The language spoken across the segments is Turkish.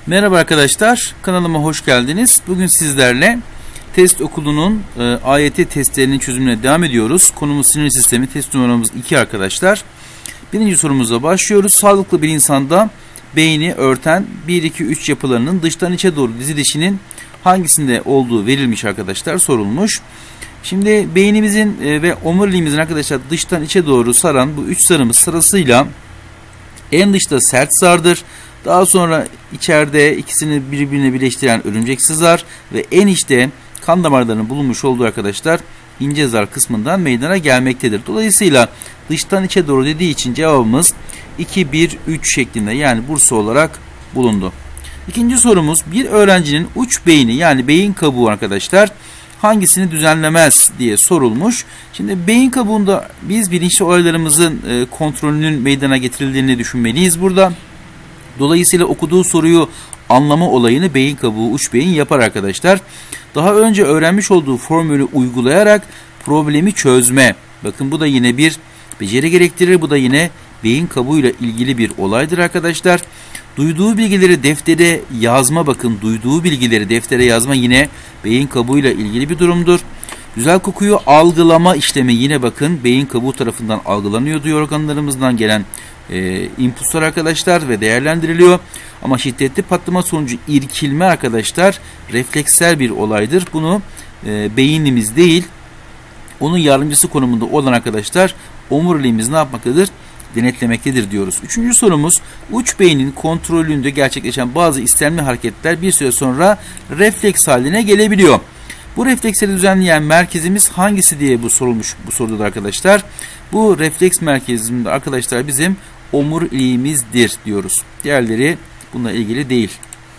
Merhaba arkadaşlar, kanalıma hoş geldiniz. Bugün sizlerle test okulunun AYT testlerinin çözümüne devam ediyoruz. Konumuz sinir sistemi, test numaramız 2 arkadaşlar. Birinci sorumuza başlıyoruz. Sağlıklı bir insanda beyni örten 1-2-3 yapılarının dıştan içe doğru dizilişinin hangisinde olduğu verilmiş arkadaşlar, sorulmuş. Şimdi beynimizin ve omuriliğimizin arkadaşlar dıştan içe doğru saran bu 3 sarımız sırasıyla en dışta sert zardır. Daha sonra içeride ikisini birbirine birleştiren örümceksiz zar ve en içte kan damarlarının bulunmuş olduğu arkadaşlar ince zar kısmından meydana gelmektedir. Dolayısıyla dıştan içe doğru dediği için cevabımız 2-1-3 şeklinde, yani Bursa olarak bulundu. İkinci sorumuz, bir öğrencinin uç beyni yani beyin kabuğu arkadaşlar hangisini düzenlemez diye sorulmuş. Şimdi beyin kabuğunda biz bilinçli olaylarımızın kontrolünün meydana getirildiğini düşünmeliyiz burada. Dolayısıyla okuduğu soruyu anlama olayını beyin kabuğu, uç beyin yapar arkadaşlar. Daha önce öğrenmiş olduğu formülü uygulayarak problemi çözme. Bakın bu da yine bir beceri gerektirir. Bu da yine beyin kabuğuyla ilgili bir olaydır arkadaşlar. Duyduğu bilgileri deftere yazma, bakın duyduğu bilgileri deftere yazma yine beyin kabuğuyla ilgili bir durumdur. Güzel kokuyu algılama işlemi yine bakın beyin kabuğu tarafından algılanıyor, duyu organlarımızdan gelen impulslar arkadaşlar ve değerlendiriliyor. Ama şiddetli patlama sonucu irkilme arkadaşlar refleksel bir olaydır. Bunu beynimiz değil, onun yardımcısı konumunda olan arkadaşlar omuriliğimiz ne yapmaktadır? Denetlemektedir diyoruz. Üçüncü sorumuz, uç beynin kontrolünde gerçekleşen bazı istemli hareketler bir süre sonra refleks haline gelebiliyor. Bu refleksleri düzenleyen merkezimiz hangisi diye bu sorulmuş bu soruda da arkadaşlar. Bu refleks merkezinde arkadaşlar bizim omuriliğimizdir diyoruz. Diğerleri bununla ilgili değil.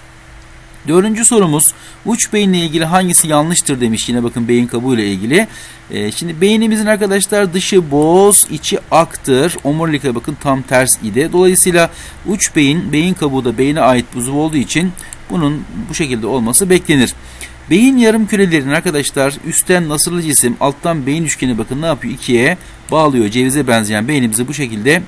Dördüncü sorumuz, uç beyinle ilgili hangisi yanlıştır demiş, yine bakın beyin kabuğu ile ilgili. Şimdi beynimizin arkadaşlar dışı boz, içi aktır. Omurilikle bakın tam ters idi. Dolayısıyla uç beyin, beyin kabuğu da beyne ait uzuv olduğu için bunun bu şekilde olması beklenir. Beyin yarım kürelerinin arkadaşlar üstten nasırlı cisim, alttan beyin üçgeni bakın ne yapıyor? İkiye bağlıyor. Cevize benzeyen beynimizi bu şekilde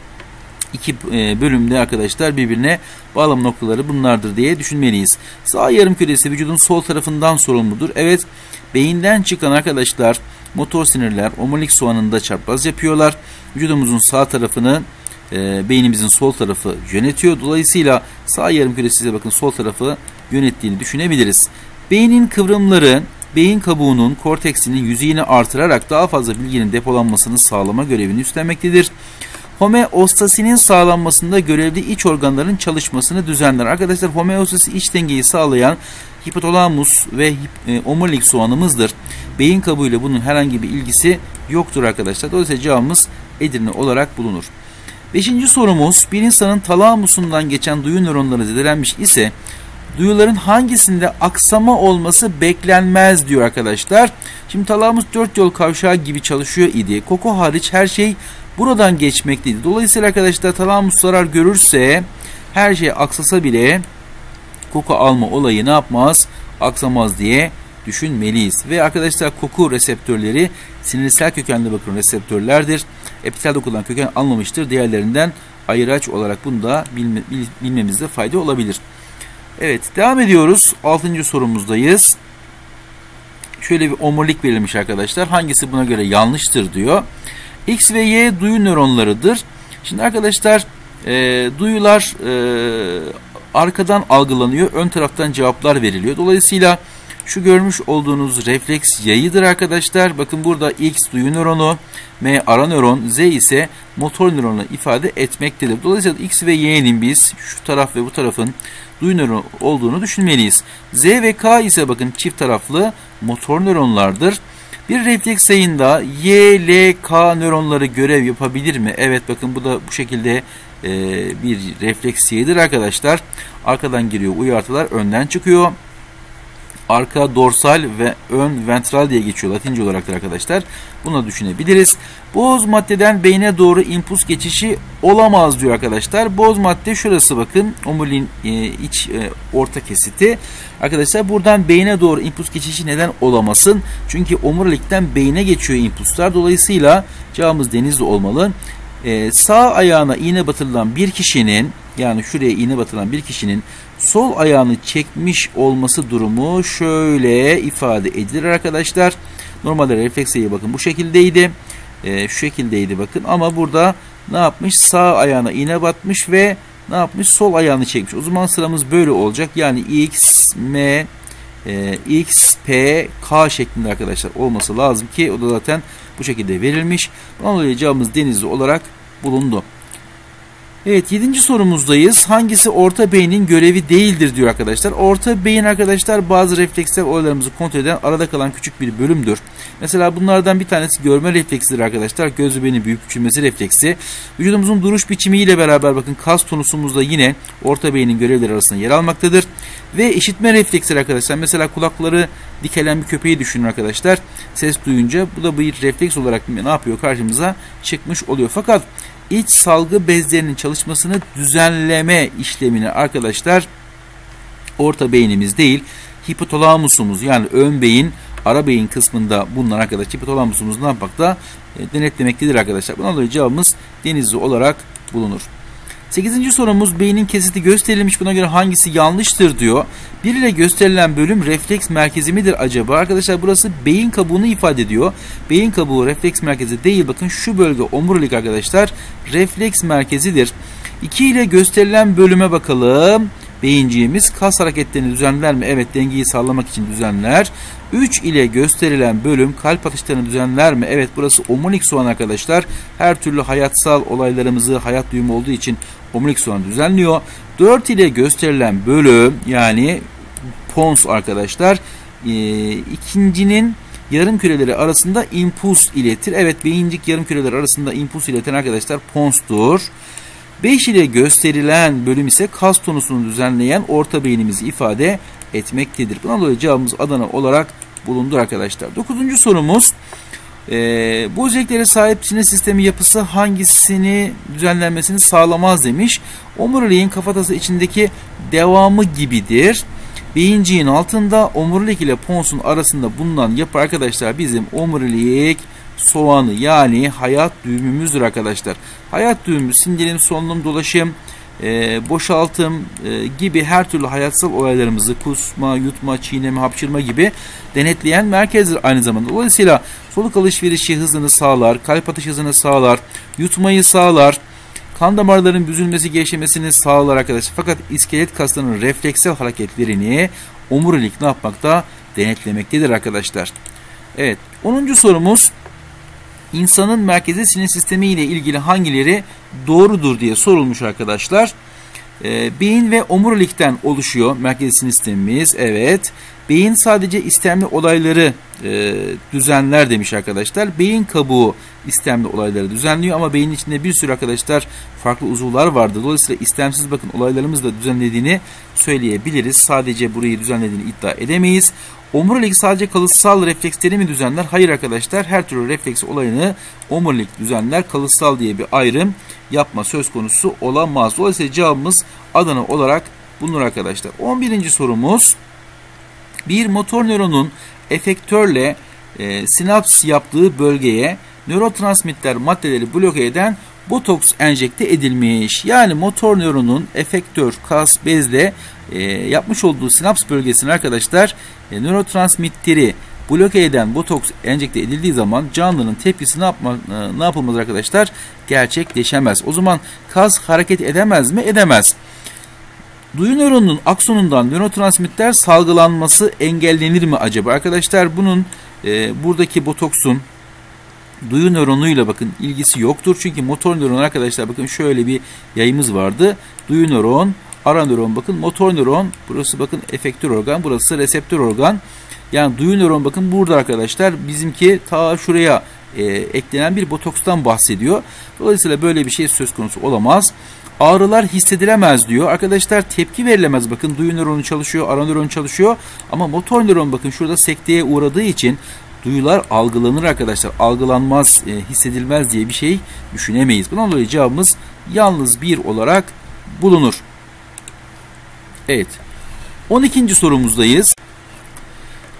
iki bölümde arkadaşlar birbirine bağlama noktaları bunlardır diye düşünmeliyiz. Sağ yarım küresi vücudun sol tarafından sorumludur. Evet, beyinden çıkan arkadaşlar motor sinirler omurilik soğanında çarpaz yapıyorlar. Vücudumuzun sağ tarafını beynimizin sol tarafı yönetiyor. Dolayısıyla sağ yarım küresi de bakın sol tarafı yönettiğini düşünebiliriz. Beynin kıvrımları beyin kabuğunun korteksinin yüzeyini artırarak daha fazla bilginin depolanmasını sağlama görevini üstlenmektedir. Homeostasinin sağlanmasında görevli iç organların çalışmasını düzenler. Arkadaşlar homeostasi iç dengeyi sağlayan hipotalamus ve omurilik soğanımızdır. Beyin kabuğuyla bunun herhangi bir ilgisi yoktur arkadaşlar. Dolayısıyla cevabımız Edirne olarak bulunur. Beşinci sorumuz, bir insanın talamusundan geçen duyu nöronları zedelenmiş ise duyuların hangisinde aksama olması beklenmez diyor arkadaşlar. Şimdi talamus dört yol kavşağı gibi çalışıyor idi. Koku hariç her şey buradan geçmekteydi. Dolayısıyla arkadaşlar talamus zarar görürse her şey aksasa bile koku alma olayı ne yapmaz? Aksamaz diye düşünmeliyiz. Ve arkadaşlar koku reseptörleri sinirsel kökenli bakın reseptörlerdir. Epitel dokudan köken almamıştır. Diğerlerinden ayıraç olarak bunu da bilmemizde fayda olabilir. Evet, devam ediyoruz. 6. sorumuzdayız. Şöyle bir omurilik verilmiş arkadaşlar. Hangisi buna göre yanlıştır diyor. X ve Y duyu nöronlarıdır. Şimdi arkadaşlar duyular arkadan algılanıyor. Ön taraftan cevaplar veriliyor. Dolayısıyla şu görmüş olduğunuz refleks yayıdır arkadaşlar. Bakın burada X duyu nöronu, M ara nöron, Z ise motor nöronu ifade etmektedir. Dolayısıyla X ve Y'nin biz şu taraf ve bu tarafın duyu nöronu olduğunu düşünmeliyiz. Z ve K ise bakın çift taraflı motor nöronlardır. Bir refleks yayında Y, L, K nöronları görev yapabilir mi? Evet, bakın bu da bu şekilde bir refleks yayıdır arkadaşlar. Arkadan giriyor uyartılar, önden çıkıyor. Arka dorsal ve ön ventral diye geçiyor Latince olarak arkadaşlar. Bunu düşünebiliriz. Boz maddeden beyne doğru impuls geçişi olamaz diyor arkadaşlar. Boz madde şurası bakın. Omuriliğin iç orta kesiti. Arkadaşlar buradan beyne doğru impuls geçişi neden olamasın? Çünkü omurilikten beyne geçiyor impulslar. Dolayısıyla cevabımız Denizli olmalı. Sağ ayağına iğne batırılan bir kişinin, yani şuraya iğne batırılan bir kişinin sol ayağını çekmiş olması durumu şöyle ifade edilir arkadaşlar. Normalde refleksiye bakın bu şekildeydi. Şu şekildeydi bakın, ama burada ne yapmış? Sağ ayağına iğne batmış ve ne yapmış? Sol ayağını çekmiş. O zaman sıramız böyle olacak. Yani X, M, X, P, K şeklinde arkadaşlar olması lazım ki o da zaten bu şekilde verilmiş. Bundan dolayı cevabımız Denizli olarak bulundu. Evet, 7. sorumuzdayız. Hangisi orta beynin görevi değildir diyor arkadaşlar. Orta beyin arkadaşlar bazı refleksler olaylarımızı kontrol eden arada kalan küçük bir bölümdür. Mesela bunlardan bir tanesi görme refleksidir arkadaşlar. Göz bebeğinin büyük küçülmesi refleksi. Vücudumuzun duruş biçimiyle beraber bakın kas tonusumuzda yine orta beynin görevleri arasında yer almaktadır. Ve işitme refleksleri arkadaşlar. Mesela kulakları dikelen bir köpeği düşünün arkadaşlar. Ses duyunca bu da bir refleks olarak ne yapıyor? Karşımıza çıkmış oluyor. Fakat İç salgı bezlerinin çalışmasını düzenleme işlemini arkadaşlar orta beynimiz değil, hipotalamusumuz, yani ön beyin, ara beyin kısmında bulunan arkadaşlar hipotalamusumuz ne yapmakta? Denetlemektedir arkadaşlar. Bundan dolayı cevabımız Denizli olarak bulunur. 8. sorumuz beynin kesiti gösterilmiş. Buna göre hangisi yanlıştır diyor. 1 ile gösterilen bölüm refleks merkezi midir acaba? Arkadaşlar burası beyin kabuğunu ifade ediyor. Beyin kabuğu refleks merkezi değil. Bakın şu bölge omurilik arkadaşlar refleks merkezidir. 2 ile gösterilen bölüme bakalım. Beyinciğimiz kas hareketlerini düzenler mi? Evet, dengeyi sağlamak için düzenler. 3 ile gösterilen bölüm kalp atışlarını düzenler mi? Evet, burası omurilik soğan arkadaşlar. Her türlü hayatsal olaylarımızı, hayat duyumu olduğu için omurilik soğan düzenliyor. 4 ile gösterilen bölüm, yani pons arkadaşlar, ikincinin yarım küreleri arasında impuls iletir. Evet, beyincik yarım küreleri arasında impuls ileten arkadaşlar ponstur. 5 ile gösterilen bölüm ise kas tonusunu düzenleyen orta beynimizi ifade etmektedir. Buna dolayı cevabımız Adana olarak bulundu arkadaşlar. 9. sorumuz. Bu özelliklere sahip sinir sistemi yapısı hangisini düzenlenmesini sağlamaz demiş. Omuriliğin kafatası içindeki devamı gibidir. Beyinciğin altında omurilik ile ponsun arasında bulunan yapı arkadaşlar bizim omurilik soğanı, yani hayat düğümümüzdür arkadaşlar. Hayat düğümü sindirim, solunum, dolaşım, boşaltım gibi her türlü hayatsal olaylarımızı kusma, yutma, çiğneme, hapşırma gibi denetleyen merkezdir aynı zamanda. Dolayısıyla soluk alışverişi hızını sağlar, kalp atış hızını sağlar, yutmayı sağlar, kan damarlarının büzülmesi, gevşemesini sağlar arkadaşlar. Fakat iskelet kaslarının refleksel hareketlerini omurilik ne yapmakta? Denetlemektedir arkadaşlar. Evet, 10. sorumuz. İnsanın merkezi sinir sistemi ile ilgili hangileri doğrudur diye sorulmuş arkadaşlar. Beyin ve omurilikten oluşuyor merkezi sinir sistemimiz. Evet. Beyin sadece istemli olayları düzenler demiş arkadaşlar. Beyin kabuğu istemli olayları düzenliyor ama beynin içinde bir sürü arkadaşlar farklı uzuvlar vardır. Dolayısıyla istemsiz bakın olaylarımızı da düzenlediğini söyleyebiliriz. Sadece burayı düzenlediğini iddia edemeyiz. Omurilik sadece kalıtsal refleksleri mi düzenler? Hayır arkadaşlar, her türlü refleks olayını omurilik düzenler. Kalıtsal diye bir ayrım yapma söz konusu olamaz. Dolayısıyla cevabımız Adana olarak bulunur arkadaşlar. 11. sorumuz. Bir motor nöronun efektörle sinaps yaptığı bölgeye nörotransmitter maddeleri bloke eden botoks enjekte edilmiş. Yani motor nöronun efektör kas bezle yapmış olduğu sinaps bölgesine arkadaşlar nörotransmitteri bloke eden botoks enjekte edildiği zaman canlının tepkisi ne yapılmaz arkadaşlar? Gerçekleşemez. O zaman kas hareket edemez mi? Edemez. Duyu nöronunun aksonundan nörotransmitter salgılanması engellenir mi acaba? Arkadaşlar bunun buradaki botoksun duyu nöronuyla bakın ilgisi yoktur. Çünkü motor nöron arkadaşlar bakın şöyle bir yayımız vardı. Duyu nöron, ara nöron bakın, motor nöron, burası bakın efektör organ, burası reseptör organ. Yani duyu nöron bakın burada arkadaşlar bizimki ta şuraya eklenen bir botokstan bahsediyor. Dolayısıyla böyle bir şey söz konusu olamaz. Ağrılar hissedilemez diyor. Arkadaşlar tepki verilemez. Bakın duyu nöronu çalışıyor, ara nöron çalışıyor. Ama motor nöron bakın şurada sekteye uğradığı için duyular algılanır arkadaşlar. Algılanmaz, hissedilmez diye bir şey düşünemeyiz. Bundan dolayı cevabımız yalnız 1 olarak bulunur. Evet. 12. sorumuzdayız.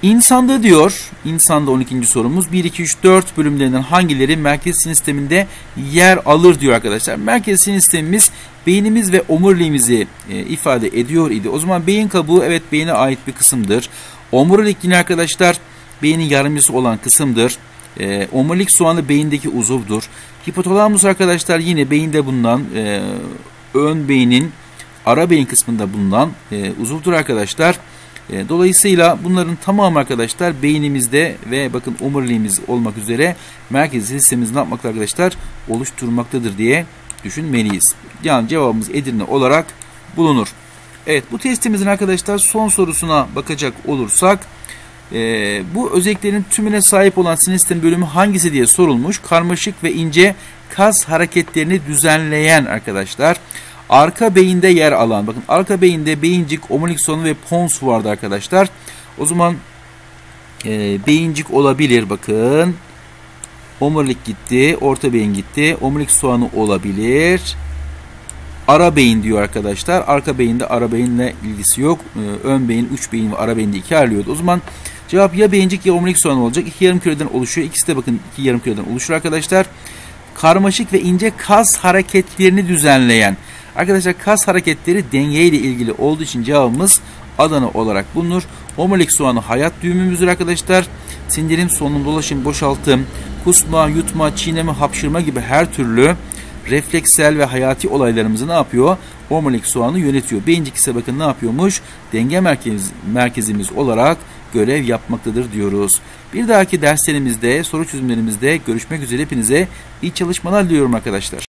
İnsanda diyor, insanda 12. sorumuz 1, 2, 3, 4 bölümlerinden hangileri merkez sinir sisteminde yer alır diyor arkadaşlar. Merkez sinir sistemimiz beynimiz ve omuriliğimizi ifade ediyor idi. O zaman beyin kabuğu evet beyine ait bir kısımdır. Omurilik yine arkadaşlar beynin yardımcısı olan kısımdır. Omurilik soğanı beyindeki uzuvdur. Hipotalamus arkadaşlar yine beyinde bulunan ön beynin ara beyin kısmında bulunan uzuvdur arkadaşlar. Dolayısıyla bunların tamamı arkadaşlar beynimizde ve bakın omuriliğimiz olmak üzere merkezi sinir sistemimiz ne yapmakta arkadaşlar? Oluşturmaktadır diye düşünmeliyiz. Yani cevabımız Edirne olarak bulunur. Evet, bu testimizin arkadaşlar son sorusuna bakacak olursak bu özelliklerin tümüne sahip olan sinir sistemi bölümü hangisi diye sorulmuş. Karmaşık ve ince kas hareketlerini düzenleyen arkadaşlar. Arka beyinde yer alan, bakın arka beyinde beyincik, omurilik soğanı ve pons vardı arkadaşlar. O zaman beyincik olabilir bakın. Omurilik gitti, orta beyin gitti, omurilik soğanı olabilir. Ara beyin diyor arkadaşlar. Arka beyinde ara beyinle ilgisi yok. Ön beyin, uç beyin ve ara beyinde iki ayrılıyordu. O zaman cevap ya beyincik ya omurilik soğanı olacak. İki yarım küreden oluşuyor. İkisi de bakın iki yarım küreden oluşur arkadaşlar. Karmaşık ve ince kas hareketlerini düzenleyen. Arkadaşlar kas hareketleri dengeyle ilgili olduğu için cevabımız Adana olarak bulunur. Omurilik soğanı hayat düğümümüzdür arkadaşlar. Sindirim, solunum, dolaşım, boşaltım, kusma, yutma, çiğneme, hapşırma gibi her türlü refleksel ve hayati olaylarımızı ne yapıyor? Omurilik soğanı yönetiyor. Beyincik ise bakın ne yapıyormuş? Denge merkezimiz olarak görev yapmaktadır diyoruz. Bir dahaki derslerimizde, soru çözümlerimizde görüşmek üzere. Hepinize iyi çalışmalar diliyorum arkadaşlar.